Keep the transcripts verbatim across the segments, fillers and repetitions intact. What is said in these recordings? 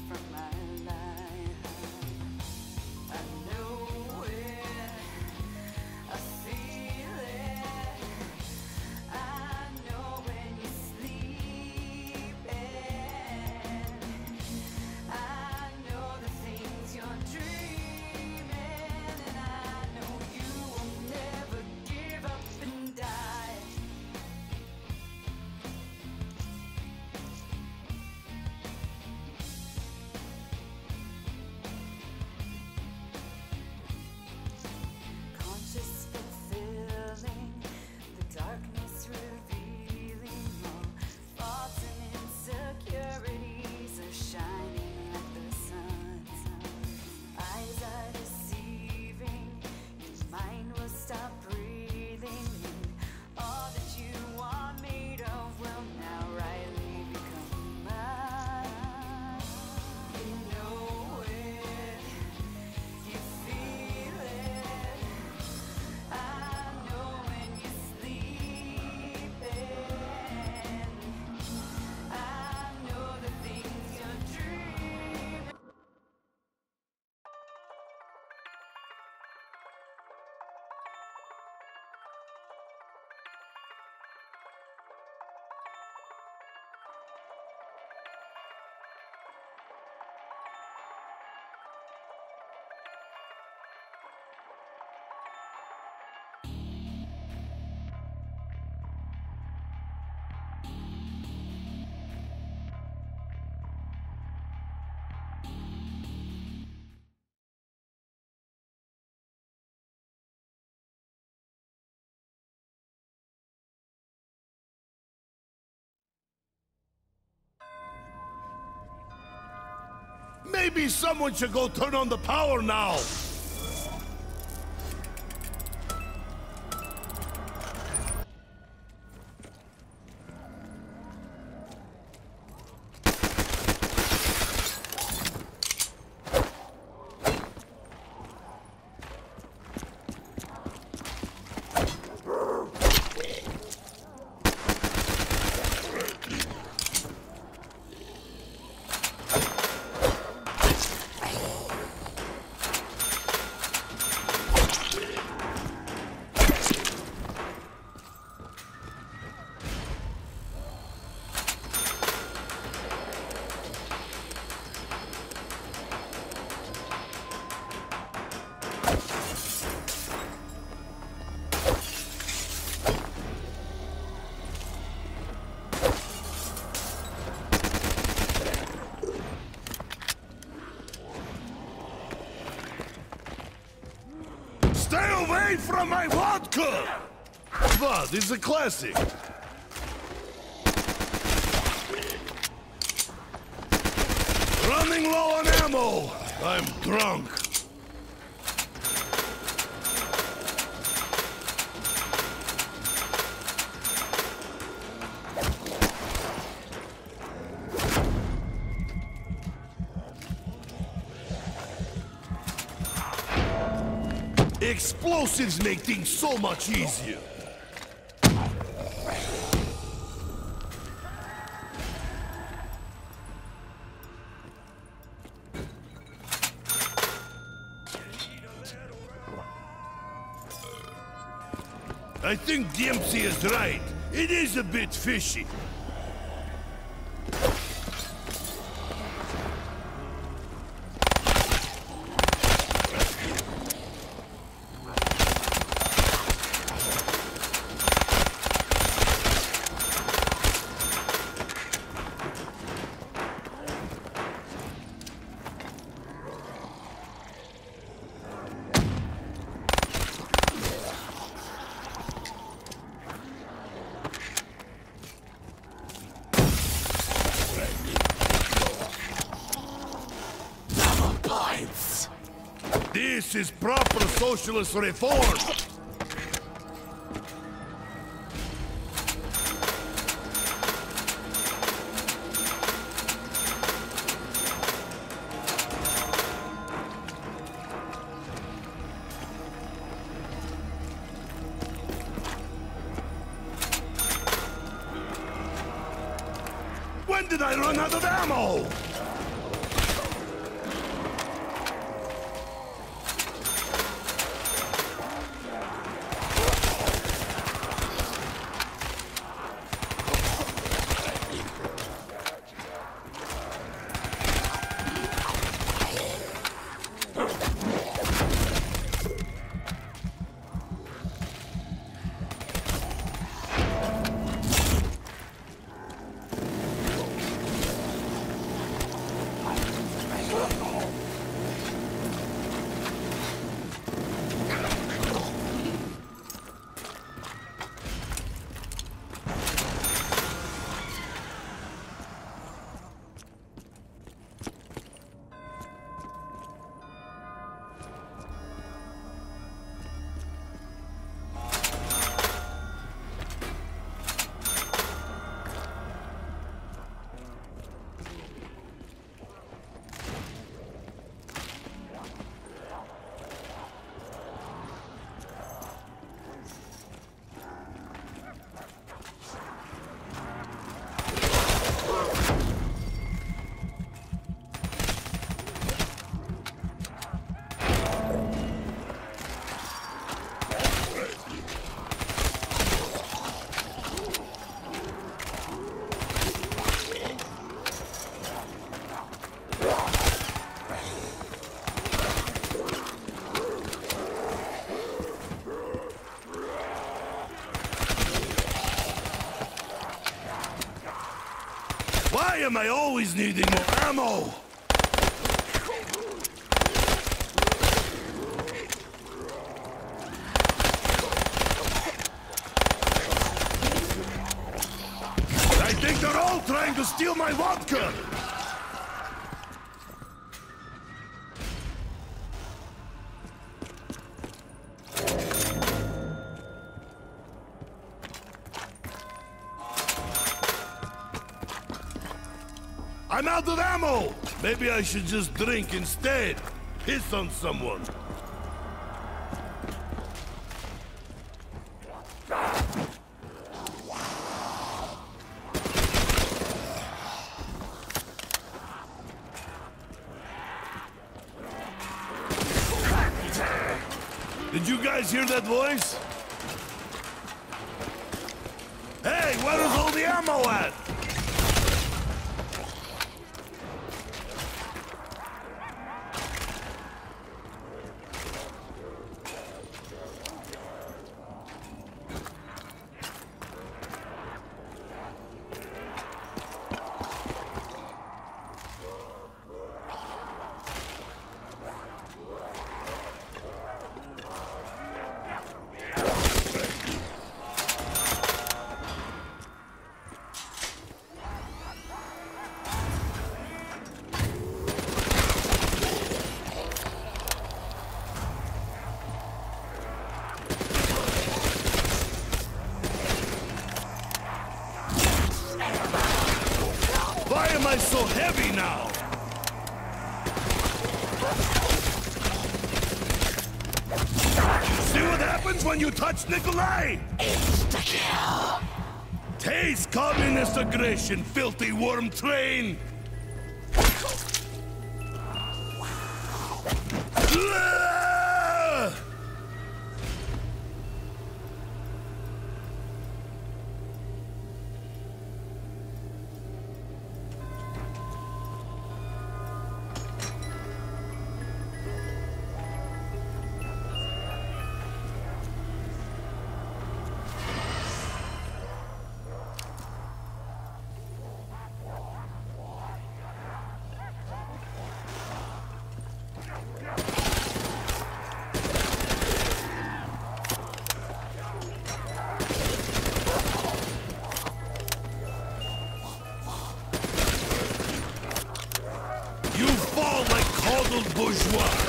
from my life. I know it, I feel it. I know when you're sleeping. I know the things you're dreaming, and I know you will never give up and die. Conscious fulfilling, the darkness revealing all faults and insecurities are shining like the sun. Eyes are deceiving, your mind will stop breathing, and all that you are made of will now rightly become mine. You know it, you feel it. I know when you're sleeping. I know the things you're dreaming. Maybe someone should go turn on the power now! Stay away from my vodka! Vad is a classic. Running low on ammo. I'm drunk. Explosives make things so much easier. I think Dempsey is right. It is a bit fishy. This is proper socialist reform! When did I run out of ammo? am I always needing more ammo? I think they're all trying to steal my vodka! I'm out of ammo! Maybe I should just drink instead. Piss on someone. Did you guys hear that voice? Hey, where is all the ammo at? Why am I so heavy now? See what happens when you touch Nikolai? Insta-kill. Taste communist aggression, filthy worm train! You fall like coddled bourgeois!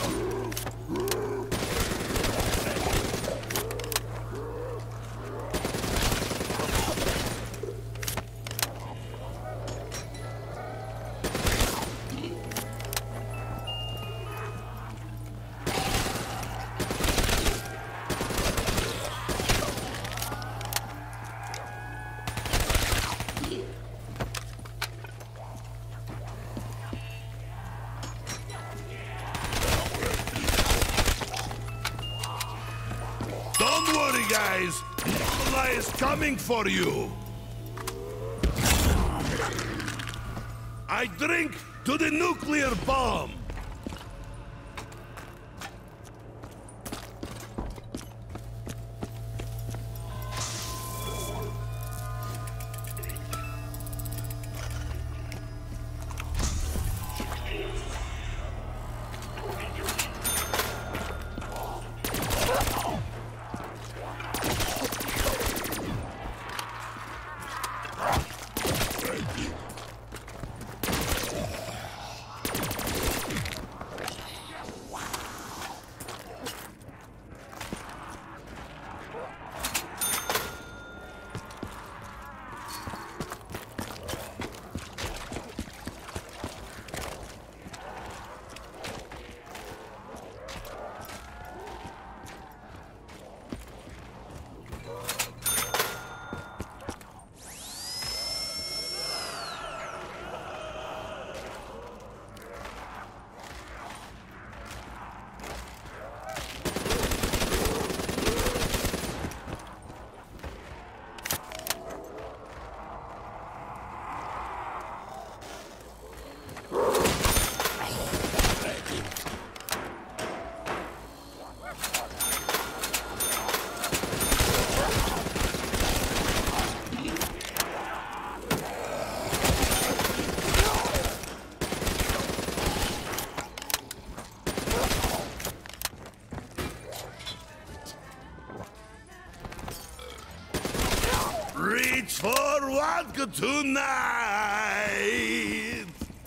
Don't worry, guys. Nikolai is coming for you. I drink to the nuclear bomb. vodka tonight!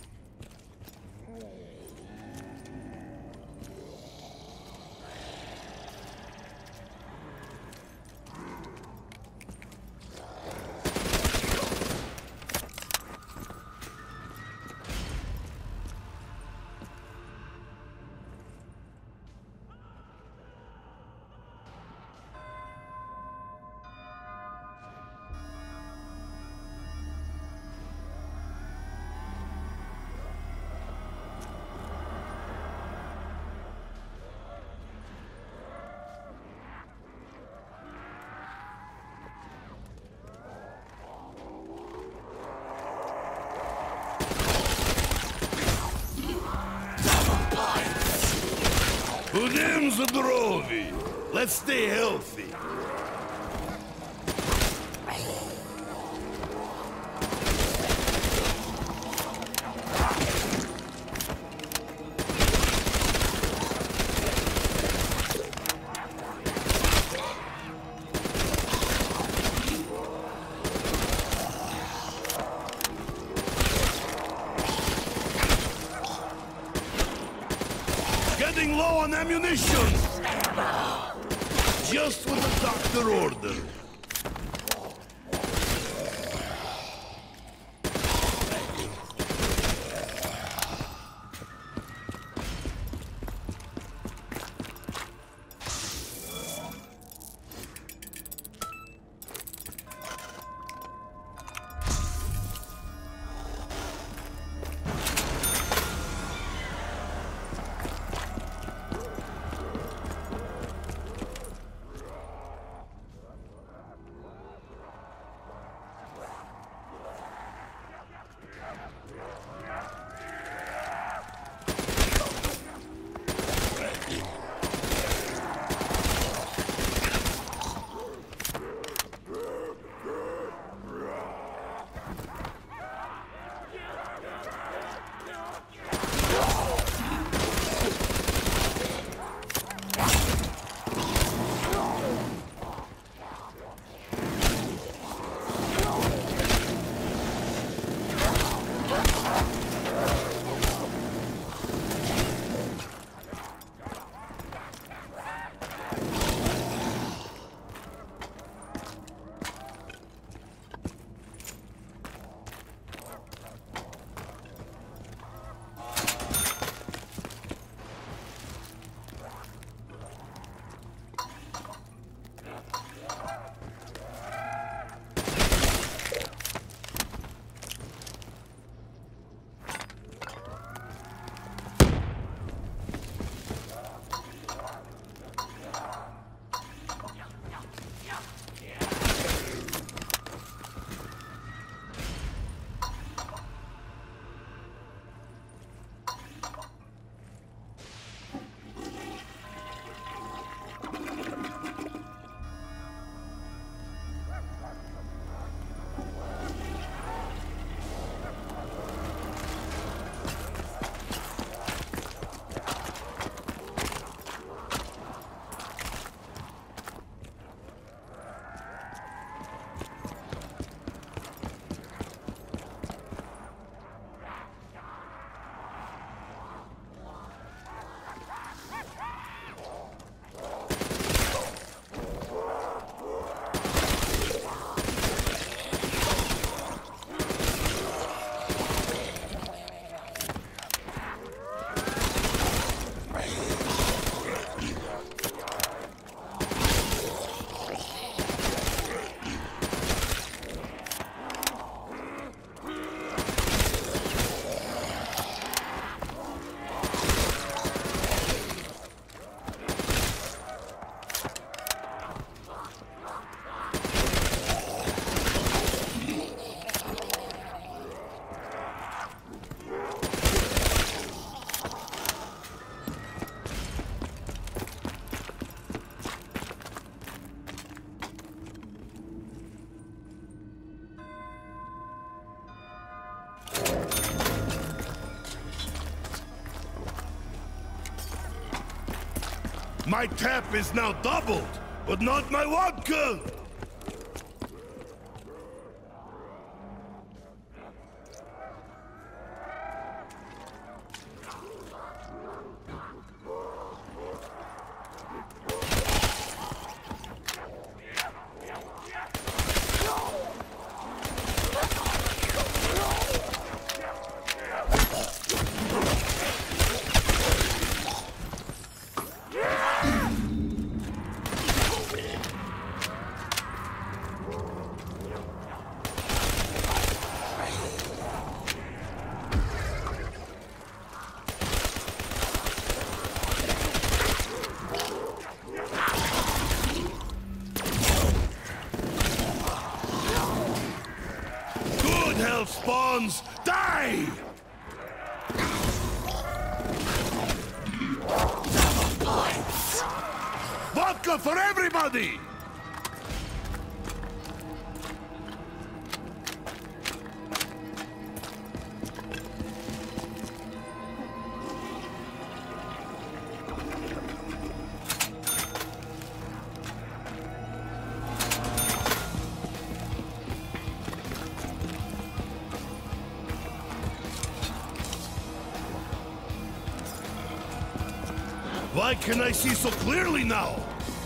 Будем здорові! Let's stay healthy! Getting low on ammunition! Just what the doctor ordered. My tap is now doubled, but not my vodka! spawns! Die! Points. Vodka for everybody! Why can I see so clearly now?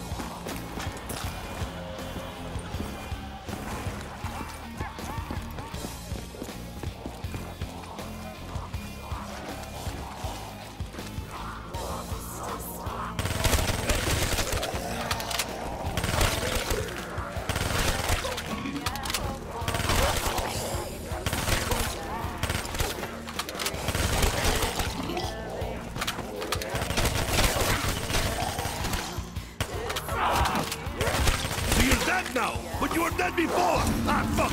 Now, but you were dead before! Ah, fuck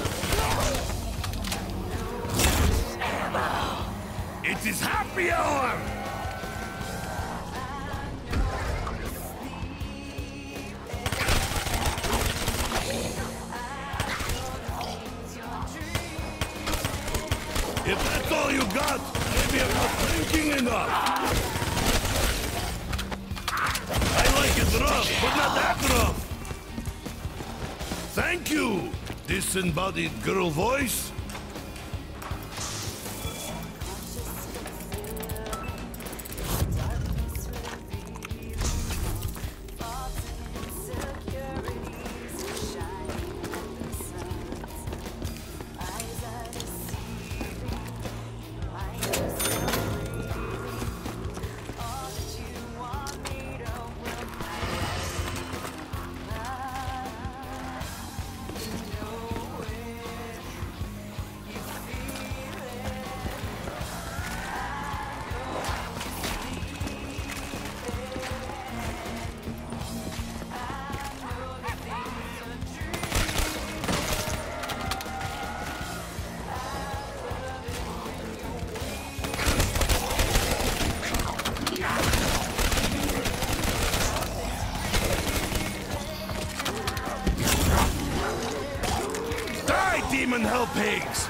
you! It is happy hour! If that's all you got, maybe I'm not drinking enough! I like it rough, but not that rough! Thank you, disembodied girl voice. Demon hell pigs!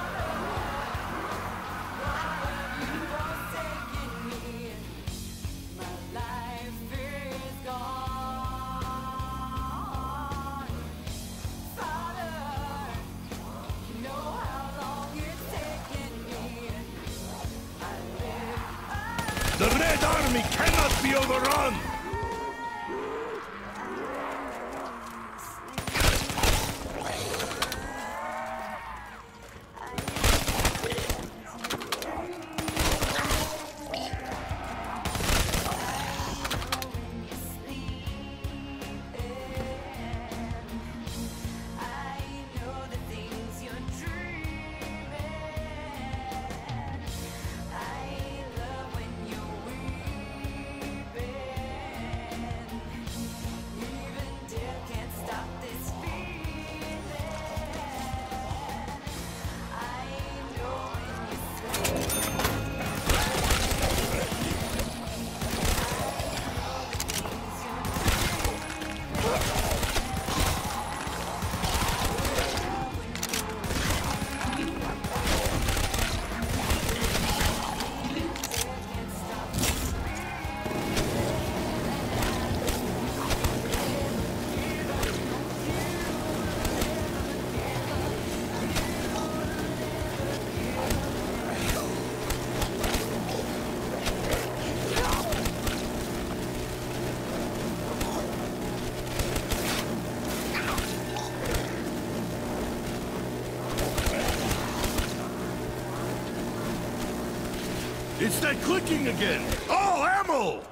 The Red Army cannot be overrun! It's that clicking again! Oh, ammo!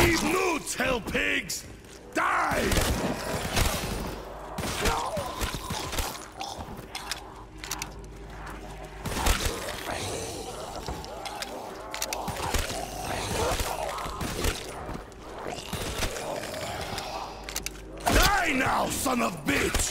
Leave Newts, hell pigs! Die! Die now, son of bitch!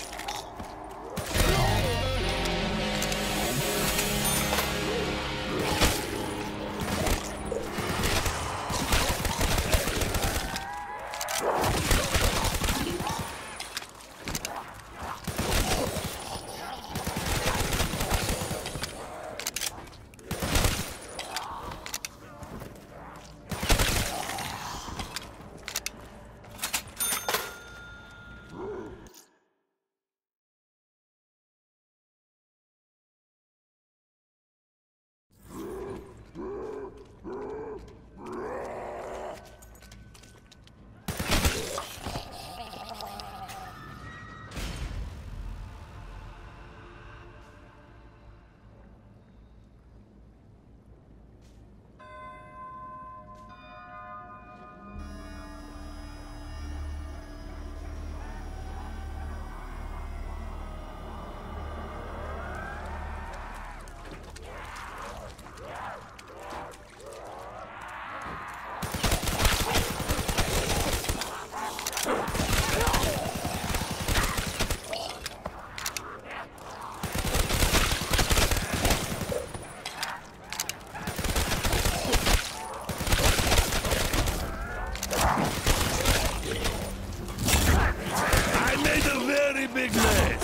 Big mess.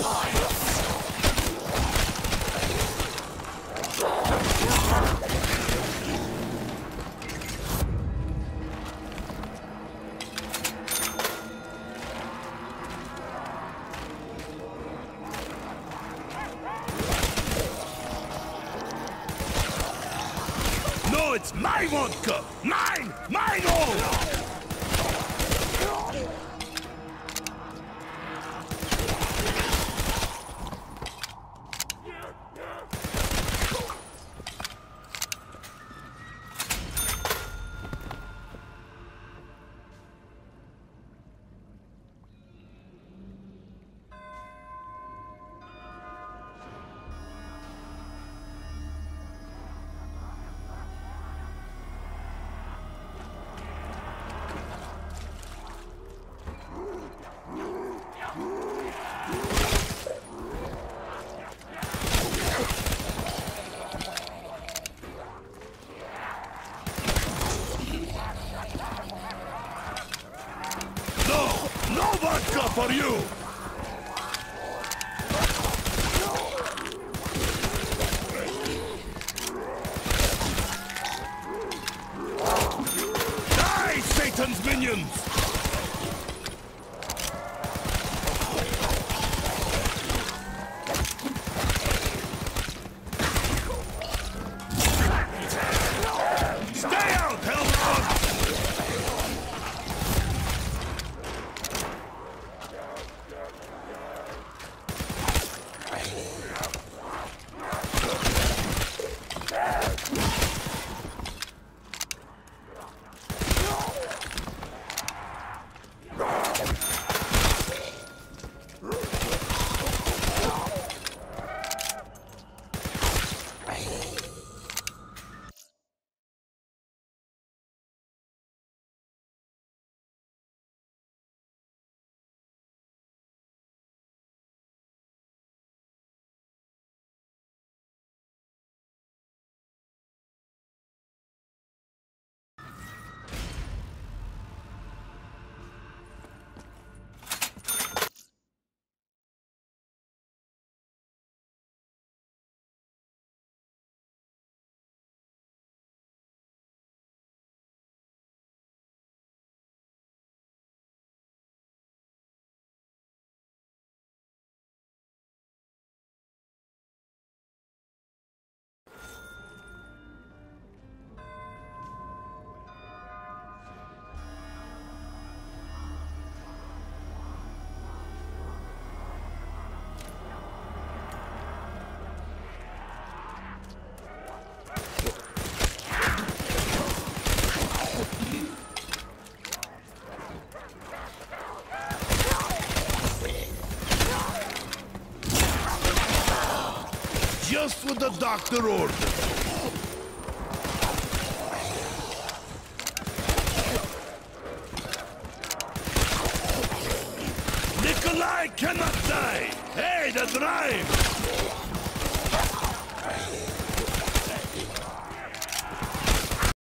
No, it's my vodka! Mine! Mine all! Vodka for you! Die, Satan's minions! Stay out, hellhounds! what the doctor ordered.